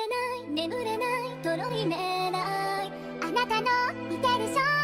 れない眠れないとろい狙いあなたのいてる少